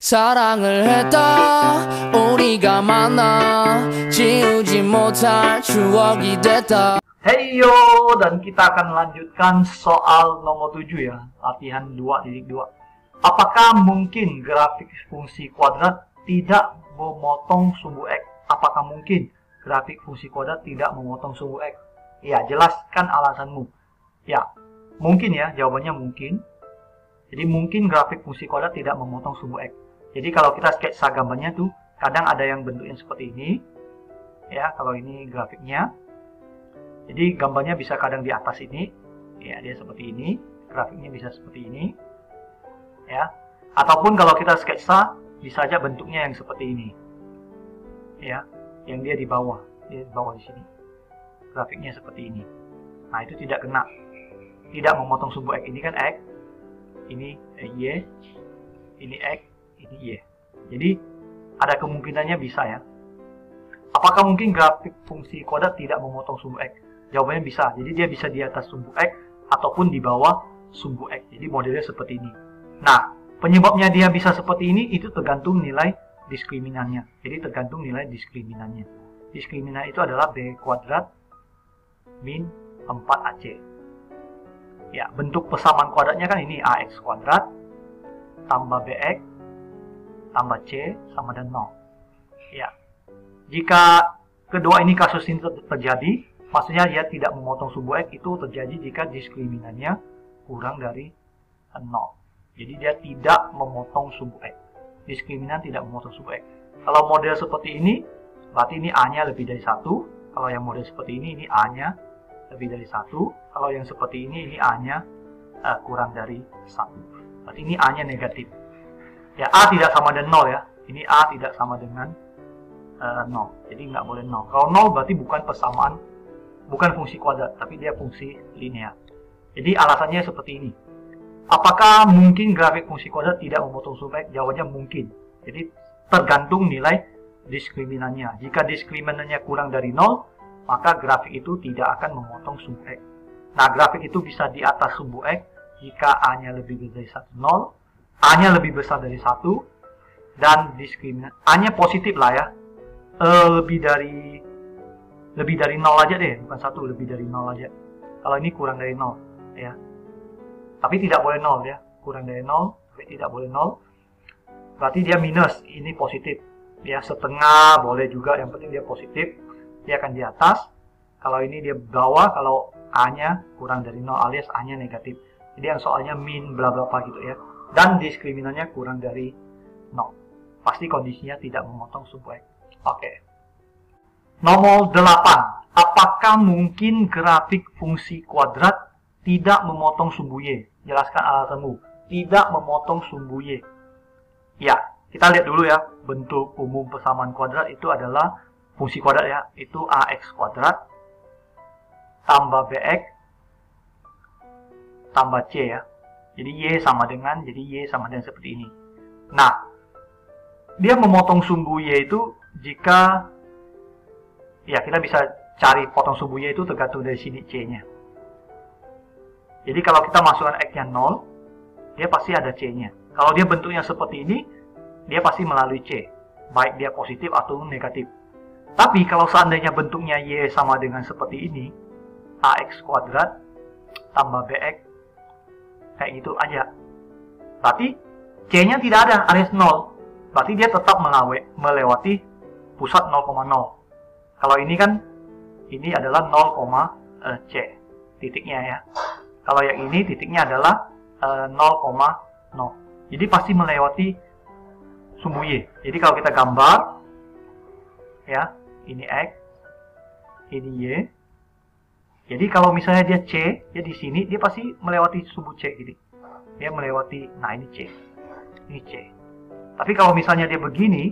사랑을 했다 우리가 만나 지우지 못할 추억이 됐다. Hey yo, dan kita akan lanjutkan soal nomor 7 ya, latihan 2.2. Apakah mungkin grafik fungsi kuadrat tidak memotong sumbu X? Apakah mungkin grafik fungsi kuadrat tidak memotong sumbu X? Ya, jelaskan alasanmu. Ya, mungkin ya, jawabannya mungkin. Jadi mungkin grafik fungsi kuadrat tidak memotong sumbu X. Jadi kalau kita sketsa gambarnya tuh, kadang ada yang bentuknya seperti ini. Ya, kalau ini grafiknya. Jadi gambarnya bisa kadang di atas ini. Ya, dia seperti ini. Grafiknya bisa seperti ini. Ya. Ataupun kalau kita sketsa, bisa aja bentuknya yang seperti ini. Ya, yang dia di bawah. Dia di bawah di sini. Grafiknya seperti ini. Nah, itu tidak kena. Tidak memotong sumbu X. Ini kan X. Ini Y. Ini X. Ini Y. Jadi ada kemungkinannya bisa ya. Apakah mungkin grafik fungsi kuadrat tidak memotong sumbu X? Jawabannya bisa. Jadi dia bisa di atas sumbu X ataupun di bawah sumbu X. Jadi modelnya seperti ini. Nah, penyebabnya dia bisa seperti ini itu tergantung nilai diskriminannya. Jadi tergantung nilai diskriminannya. Diskriminan itu adalah B kuadrat min 4AC. Ya, bentuk persamaan kuadratnya kan ini AX kuadrat tambah BX tambah C sama dengan 0. Ya. Jika kedua ini kasus ini terjadi, maksudnya dia tidak memotong sumbu X, itu terjadi jika diskriminannya kurang dari 0. Jadi dia tidak memotong sumbu X. Diskriminan tidak memotong sumbu X. Kalau model seperti ini, berarti ini A-nya lebih dari 1. Kalau yang model seperti ini A-nya lebih dari 1. Kalau yang seperti ini A-nya kurang dari 1. Berarti ini A-nya negatif. Ya, A tidak sama dengan 0 ya. Ini A tidak sama dengan 0. Jadi nggak boleh 0. Kalau 0 berarti bukan persamaan, bukan fungsi kuadrat, tapi dia fungsi linear. Jadi alasannya seperti ini. Apakah mungkin grafik fungsi kuadrat tidak memotong sumbu X? Jawabannya mungkin. Jadi tergantung nilai diskriminannya. Jika diskriminannya kurang dari 0, maka grafik itu tidak akan memotong sumbu X. Nah, grafik itu bisa di atas sumbu X jika A-nya lebih dari 0, A-nya lebih besar dari 1, dan diskriminan A-nya positif lah ya. Lebih dari 0 aja deh, bukan 1, lebih dari 0 aja. Kalau ini kurang dari 0 ya. Tapi tidak boleh 0 ya. Kurang dari 0, tapi tidak boleh 0. Berarti dia minus, ini positif. Ya, setengah boleh juga, yang penting dia positif. Dia akan di atas. Kalau ini dia bawah, kalau A-nya kurang dari 0 alias A-nya negatif. Jadi yang soalnya min bla bla gitu ya. Dan diskriminannya kurang dari 0. Pasti kondisinya tidak memotong sumbu X. Oke. Nomor 8. Apakah mungkin grafik fungsi kuadrat tidak memotong sumbu Y? Jelaskan alasanmu. Tidak memotong sumbu Y. Ya, kita lihat dulu ya. Bentuk umum persamaan kuadrat itu adalah fungsi kuadrat ya. Itu AX kuadrat tambah BX tambah C ya. Jadi Y sama dengan seperti ini. Nah, dia memotong sumbu Y itu jika, ya kita bisa cari potong sumbu Y itu tergantung dari sini C-nya. Jadi kalau kita masukkan X-nya 0, dia pasti ada C-nya. Kalau dia bentuknya seperti ini, dia pasti melalui C. Baik dia positif atau negatif. Tapi kalau seandainya bentuknya Y sama dengan seperti ini, AX kuadrat tambah BX, kayak gitu aja. Berarti C-nya tidak ada, alias 0. Berarti dia tetap melewati pusat 0,0. Kalau ini kan, ini adalah 0, C titiknya ya. Kalau yang ini titiknya adalah 0,0. Jadi pasti melewati sumbu Y. Jadi kalau kita gambar, ya, ini X, ini Y. Jadi kalau misalnya dia C, dia di sini, dia pasti melewati sumbu C gitu. Dia melewati, nah ini C. Ini C. Tapi kalau misalnya dia begini,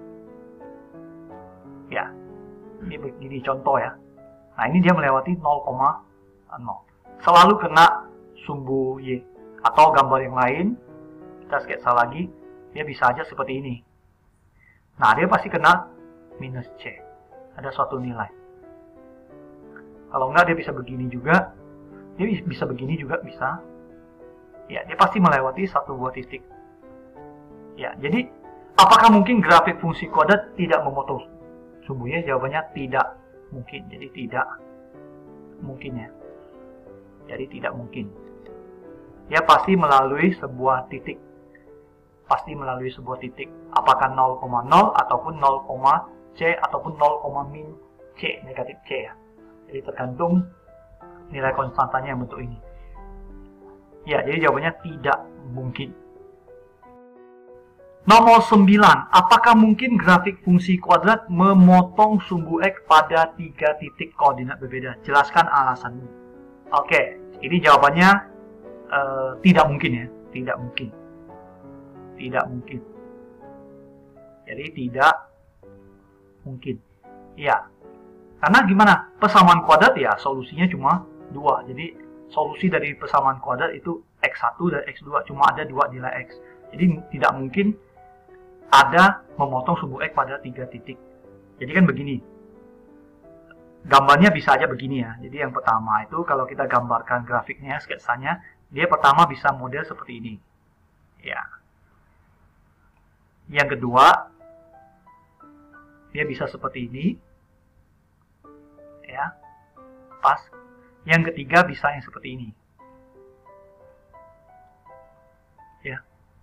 ya, ini begini contoh ya. Nah ini dia melewati 0,0. Selalu kena sumbu Y. Atau gambar yang lain, kita sketsa lagi, dia bisa aja seperti ini. Nah dia pasti kena minus C. Ada suatu nilai. Kalau enggak dia bisa begini juga, dia bisa begini juga bisa. Ya, dia pasti melewati satu buah titik. Ya, jadi Apakah mungkin grafik fungsi kuadrat tidak memotong sumbu Y? Jawabannya tidak mungkin. Jadi tidak mungkin ya. Jadi tidak mungkin. Dia pasti melalui sebuah titik. Pasti melalui sebuah titik. Apakah 0,0 ataupun 0, C ataupun 0, min C, negatif C ya. Jadi tergantung nilai konstantanya yang bentuk ini. Ya, jadi jawabannya tidak mungkin. Nomor 9. Apakah mungkin grafik fungsi kuadrat memotong sumbu X pada 3 titik koordinat berbeda? Jelaskan alasanmu. Oke, ini jawabannya tidak mungkin ya. Tidak mungkin. Tidak mungkin. Jadi tidak mungkin. Ya. Karena gimana? Persamaan kuadrat ya solusinya cuma 2. Jadi solusi dari persamaan kuadrat itu X1 dan X2. Cuma ada 2 nilai X. Jadi tidak mungkin ada memotong sumbu X pada 3 titik. Jadi kan begini. Gambarnya bisa aja begini ya. Jadi yang pertama itu kalau kita gambarkan grafiknya, sketsanya, dia pertama bisa model seperti ini. Ya. Yang kedua, dia bisa seperti ini. Ya. Pas. Yang ketiga bisa yang seperti ini. Ya.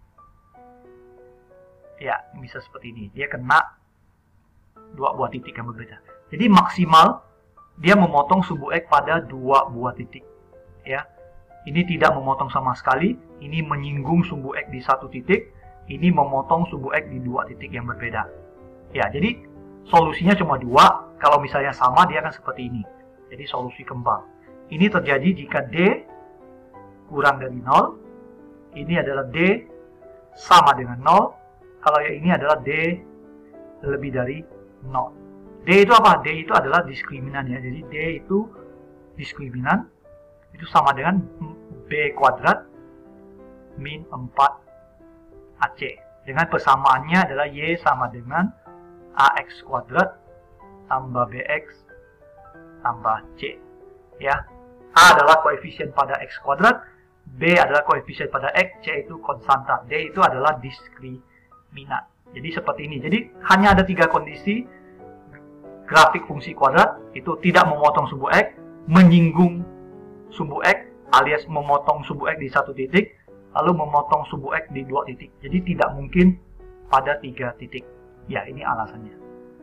Ya, bisa seperti ini. Dia kena 2 buah titik yang berbeda. Jadi maksimal dia memotong sumbu X pada 2 buah titik. Ya. Ini tidak memotong sama sekali. Ini menyinggung sumbu X di 1 titik. Ini memotong sumbu X di 2 titik yang berbeda. Ya, jadi solusinya cuma 2. Kalau misalnya sama, dia akan seperti ini. Jadi solusi kembal. Ini terjadi jika D kurang dari 0. Ini adalah D sama dengan 0. Kalau yang ini adalah D lebih dari 0. D itu apa? D itu adalah diskriminan ya. Jadi D itu diskriminan. Itu sama dengan B kuadrat min 4AC. Dengan persamaannya adalah Y sama dengan AX kuadrat tambah BX tambah C. Ya. A adalah koefisien pada X kuadrat. B adalah koefisien pada X. C itu konstanta. D itu adalah diskriminan. Jadi seperti ini. Jadi hanya ada 3 kondisi grafik fungsi kuadrat. Itu tidak memotong sumbu X, menyinggung sumbu X, alias memotong sumbu X di 1 titik, lalu memotong sumbu X di 2 titik. Jadi tidak mungkin pada 3 titik. Ya, ini alasannya.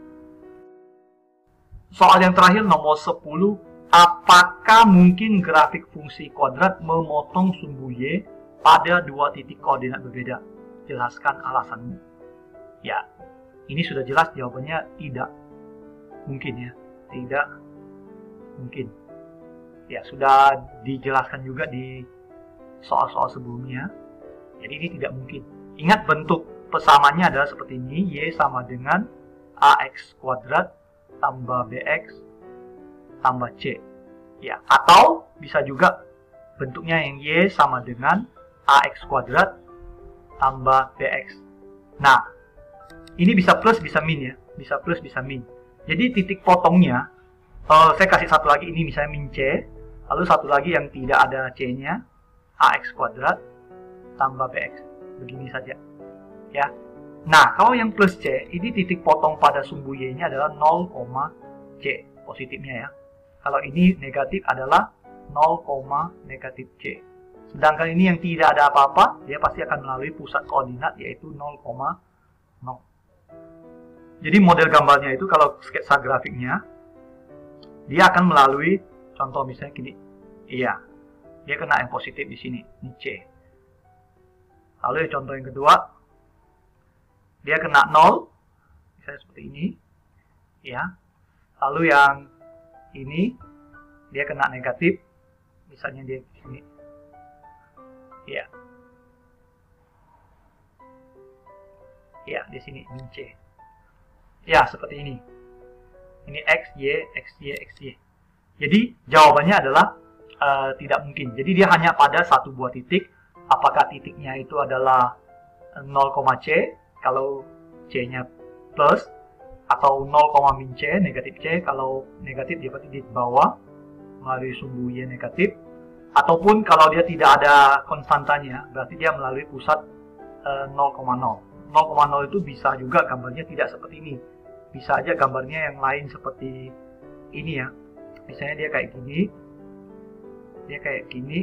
Soal yang terakhir nomor 10. Apakah mungkin grafik fungsi kuadrat memotong sumbu Y pada 2 titik koordinat berbeda? Jelaskan alasanmu. Ya, ini sudah jelas jawabannya tidak mungkin ya. Tidak mungkin. Ya, sudah dijelaskan juga di soal-soal sebelumnya. Jadi ini tidak mungkin. Ingat bentuk persamaannya adalah seperti ini. Y sama dengan AX kuadrat tambah BX tambah C. Ya, atau bisa juga bentuknya yang Y sama dengan AX kuadrat tambah BX. Nah, ini bisa plus bisa min ya. Bisa plus bisa min. Jadi titik potongnya, saya kasih satu lagi, ini misalnya min C. Lalu satu lagi yang tidak ada C-nya, AX kuadrat tambah BX. Begini saja. Ya. Nah, kalau yang plus C, ini titik potong pada sumbu Y-nya adalah 0, C. Positifnya ya. Kalau ini negatif adalah 0, negatif C. Sedangkan ini yang tidak ada apa-apa, dia pasti akan melalui pusat koordinat yaitu 0, Jadi model gambarnya itu kalau sketsa grafiknya, dia akan melalui contoh misalnya gini. Iya, dia kena yang positif di sini, ini C. Lalu contoh yang kedua, dia kena 0, misalnya seperti ini. Ya. Lalu yang ini dia kena negatif, misalnya dia di sini. Ya. Ya, di sini ini C. Ya, seperti ini. Ini X, Y, X, Y, X, Y. Jadi jawabannya adalah tidak mungkin. Jadi dia hanya pada 1 buah titik. Apakah titiknya itu adalah 0, C kalau C-nya plus, atau 0, min C, negatif C. Kalau negatif dia berarti di bawah melalui sumbu Y negatif. Ataupun kalau dia tidak ada konstantanya, berarti dia melalui pusat 0,0. 0,0 itu bisa juga gambarnya tidak seperti ini. Bisa aja gambarnya yang lain seperti ini ya. Misalnya dia kayak gini. Kayak gini.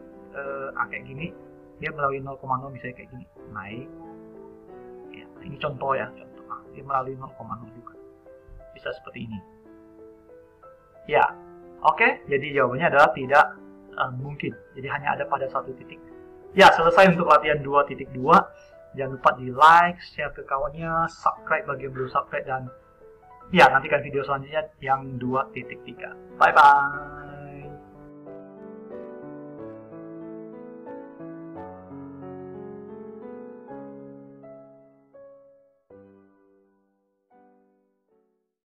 Dia melalui 0,0 misalnya kayak gini. Naik. Ya, ini contoh ya. Dia melalui 0,0 juga. Bisa seperti ini. Ya, oke. Jadi jawabannya adalah tidak mungkin. Jadi hanya ada pada satu titik. Ya, selesai untuk latihan 2.2. Jangan lupa di like, share ke kawannya, subscribe bagi yang belum subscribe, dan ya nantikan video selanjutnya yang 2.3. Bye bye.